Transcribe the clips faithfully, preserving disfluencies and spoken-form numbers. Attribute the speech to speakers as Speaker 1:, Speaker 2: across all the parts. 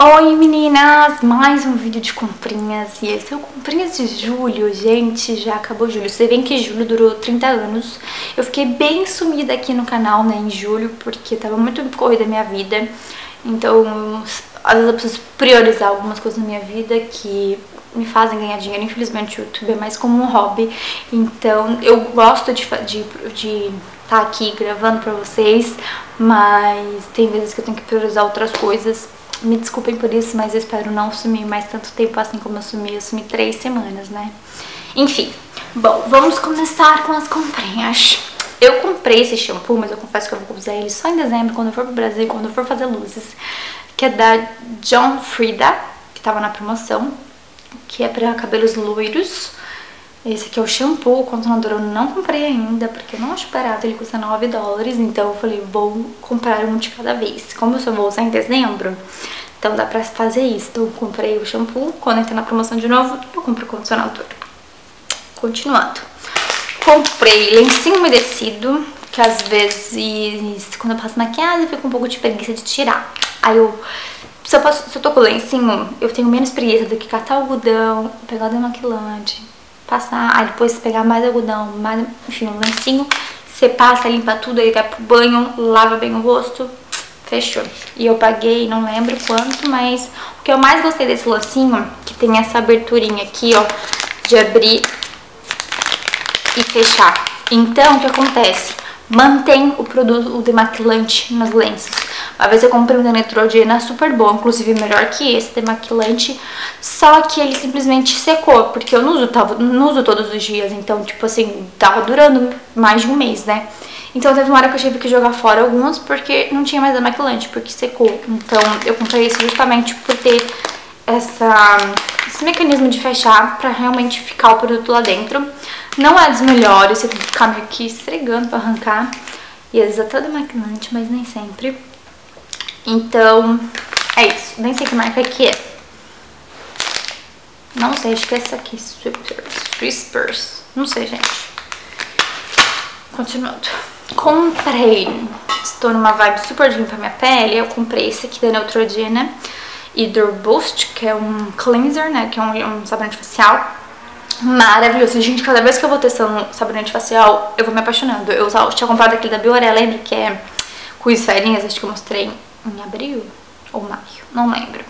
Speaker 1: Oi meninas, mais um vídeo de comprinhas. E esse é o comprinhas de julho, gente, já acabou julho. Você vê que julho durou trinta anos. Eu fiquei bem sumida aqui no canal, né, em julho, porque tava muito corrida a minha vida. Então, às vezes eu preciso priorizar algumas coisas na minha vida que me fazem ganhar dinheiro. Infelizmente o YouTube é mais como um hobby. Então, eu gosto de de, de tá aqui gravando pra vocês, mas tem vezes que eu tenho que priorizar outras coisas. Me desculpem por isso, mas eu espero não sumir mais tanto tempo assim como eu sumi. Eu sumi três semanas, né? Enfim, bom, vamos começar com as comprinhas. Eu comprei esse shampoo, mas eu confesso que eu vou usar ele só em dezembro, quando eu for pro Brasil, quando eu for fazer luzes. Que é da John Frieda, que tava na promoção, que é pra cabelos loiros. Esse aqui é o shampoo. O condicionador eu não comprei ainda, porque eu não acho barato, ele custa nove dólares. Então eu falei, vou comprar um de cada vez. Como eu só vou usar em dezembro, então dá pra fazer isso. Então eu comprei o shampoo, quando entrar na promoção de novo, eu compro o condicionador. Continuando. Comprei lencinho umedecido, que às vezes, quando eu passo maquiagem, eu fico um pouco de preguiça de tirar. Aí eu... Se eu, passo, se eu tô com lencinho, eu tenho menos preguiça do que catar o algodão, pegar o demaquilante, passar, aí depois pegar mais algodão, mais, enfim, um lencinho, você passa, limpa tudo, aí vai pro banho, lava bem o rosto, fechou. E eu paguei, não lembro quanto, mas o que eu mais gostei desse lencinho, que tem essa aberturinha aqui, ó, de abrir e fechar. Então, o que acontece? Mantém o produto, o demaquilante nas lenços. Uma vez eu comprei um da Neutrogena super bom, inclusive melhor que esse demaquilante, só que ele simplesmente secou, porque eu não uso, tava, não uso todos os dias, então, tipo assim, tava durando mais de um mês, né? Então teve uma hora que eu tive que jogar fora alguns, porque não tinha mais demaquilante, porque secou. Então eu comprei esse justamente por ter essa, esse mecanismo de fechar, pra realmente ficar o produto lá dentro. Não é dos melhores, você tem que ficar meio que esfregando pra arrancar, e às vezes até demaquilante, mas nem sempre. Então, é isso. Nem sei que marca que é. Não sei, acho que é essa aqui. Whispers. Não sei, gente. Continuando. Comprei. Estou numa vibe super limpa pra minha pele. Eu comprei esse aqui da Neutrogena Hydro Boost, que é um cleanser, né? Que é um, um sabonete facial. Maravilhoso. Gente, cada vez que eu vou testando sabonete facial, eu vou me apaixonando. Eu, eu tinha comprado aquele da Bioré, lembra? Que é com esferinhas, acho que eu mostrei em abril ou maio, não lembro.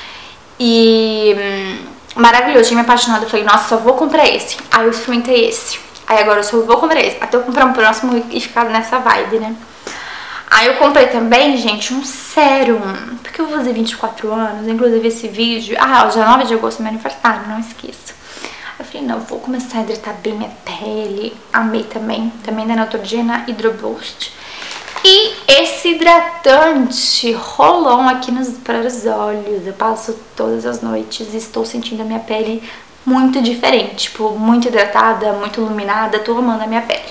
Speaker 1: E hum, maravilhoso, tinha me apaixonado. Eu falei, nossa, só vou comprar esse. Aí eu experimentei esse. Aí agora eu só vou comprar esse, até eu comprar um próximo e ficar nessa vibe, né? Aí eu comprei também, gente, um sérum, porque eu vou fazer vinte e quatro anos. Inclusive esse vídeo, ah, dia nove de agosto é meu aniversário, não esqueça. Eu falei, não, vou começar a hidratar bem minha pele. Amei também, também da Neutrogena Hydro Boost. E esse hidratante Rolon aqui nos, para os olhos. Eu passo todas as noites e estou sentindo a minha pele muito diferente. Tipo, muito hidratada, muito iluminada. Tô amando a minha pele.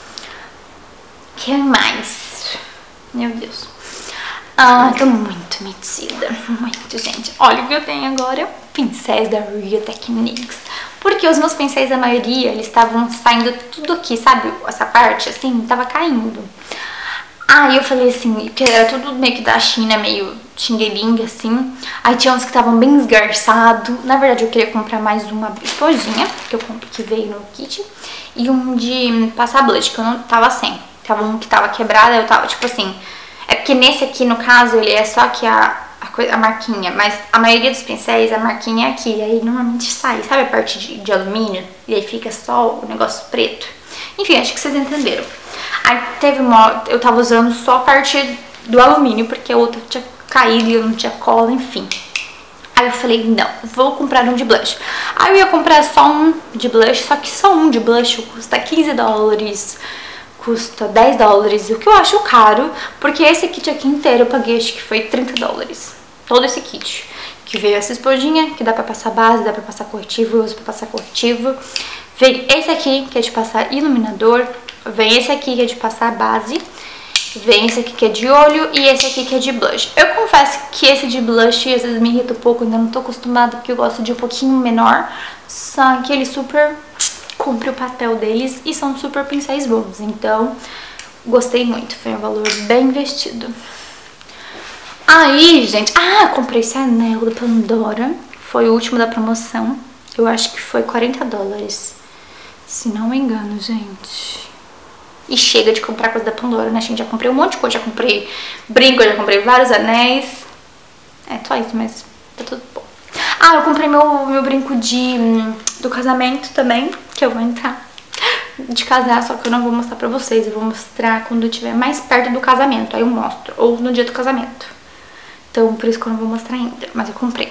Speaker 1: O que mais? Meu Deus. Ah, tô muito metida. Muito, gente. Olha o que eu tenho agora. Pincéis da Real Techniques. Porque os meus pincéis, a maioria, eles estavam saindo tudo aqui, sabe? Essa parte, assim, tava caindo. Aí eu falei assim, que era tudo meio que da China, meio xing-ling, assim. Aí tinha uns que estavam bem esgarçados. Na verdade, eu queria comprar mais uma esponjinha, que eu comprei, que veio no kit. E um de passar blush, que eu não tava sem. Tava um que tava quebrado, eu tava, tipo assim... É porque nesse aqui, no caso, ele é só aqui a, a, coisa, a marquinha. Mas a maioria dos pincéis, a marquinha é aqui. E aí, normalmente sai, sabe a parte de, de alumínio? E aí fica só o negócio preto. Enfim, acho que vocês entenderam. Aí teve uma... Eu tava usando só a parte do alumínio, porque a outra tinha caído e eu não tinha cola, enfim. Aí eu falei, não, vou comprar um de blush. Aí eu ia comprar só um de blush, só que só um de blush custa quinze dólares, custa dez dólares, o que eu acho caro, porque esse kit aqui inteiro eu paguei, acho que foi trinta dólares. Todo esse kit. Que veio essa esponjinha, que dá pra passar base, dá pra passar corretivo, eu uso pra passar corretivo. Vem esse aqui, que é de passar iluminador. Vem esse aqui que é de passar base, vem esse aqui que é de olho e esse aqui que é de blush. Eu confesso que esse de blush às vezes me irrita um pouco, ainda não tô acostumada porque eu gosto de um pouquinho menor. Só que ele super cumpre o papel deles e são super pincéis bons, então gostei muito, foi um valor bem investido. Aí, gente... Ah, comprei esse anel da Pandora. Foi o último da promoção. Eu acho que foi quarenta dólares. Se não me engano, gente. E chega de comprar coisa da Pandora, né, gente? Já comprei um monte de coisa. Já comprei brinco, já comprei vários anéis. É só isso, mas tá tudo bom. Ah, eu comprei meu, meu brinco de, do casamento também, que eu vou entrar de casar, só que eu não vou mostrar pra vocês. Eu vou mostrar quando eu estiver mais perto do casamento, aí eu mostro, ou no dia do casamento. Então, por isso que eu não vou mostrar ainda, mas eu comprei.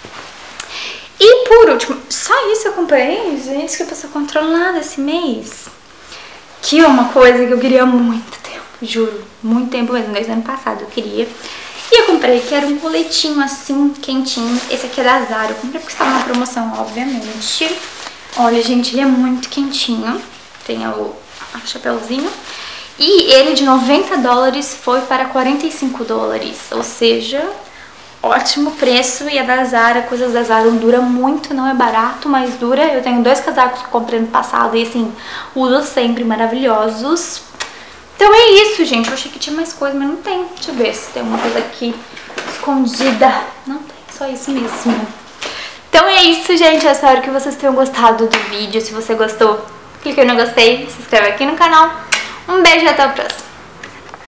Speaker 1: E por último, só isso eu comprei, gente, que eu tô controlada esse mês. Que é uma coisa que eu queria há muito tempo, juro, muito tempo mesmo, desde o ano passado eu queria. E eu comprei, que era um coletinho assim, quentinho. Esse aqui é da Zara, eu comprei porque estava na promoção, obviamente. Olha, gente, ele é muito quentinho. Tem o, o chapéuzinho. E ele de noventa dólares foi para quarenta e cinco dólares. Ou seja, ótimo preço. E é da Zara, coisas da Zara dura muito, não é barato, mas dura. Eu tenho dois casacos que eu comprei no passado e assim, uso sempre, maravilhosos. Então é isso, gente. Eu achei que tinha mais coisa, mas não tem. Deixa eu ver se tem uma coisa aqui escondida. Não tem, só isso mesmo. Então é isso, gente. Eu espero que vocês tenham gostado do vídeo. Se você gostou, clique no gostei, se inscreve aqui no canal. Um beijo e até o próximo.